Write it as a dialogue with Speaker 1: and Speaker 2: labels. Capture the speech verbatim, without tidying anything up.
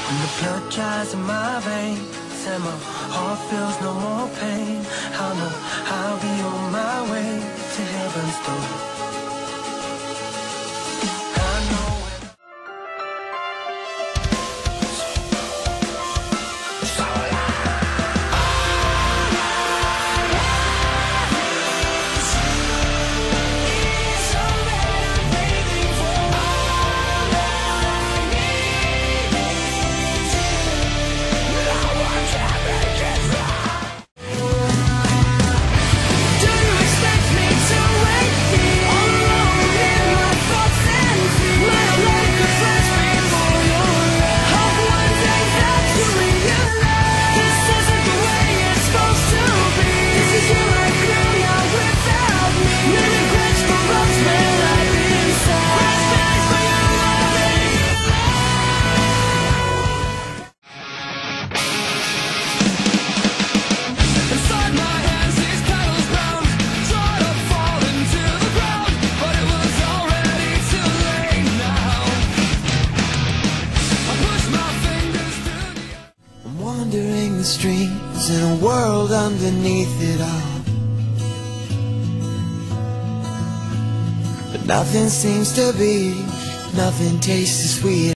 Speaker 1: When the blood dries in my veins and my heart feels no more pain, I'll know I'll be on my way to heaven's door. Wandering the streets in a world underneath it all, but nothing seems to be, nothing tastes as sweet.